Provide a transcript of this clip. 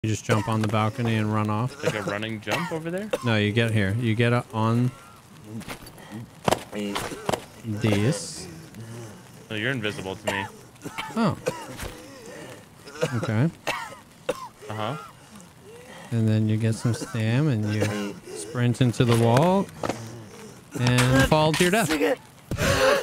You just jump on the balcony and run off. Like a running jump over there? No, you get here. You get on this. No, you're invisible to me. Oh. Okay. Uh-huh. And then you get some stam and you sprint into the wall and fall to your death.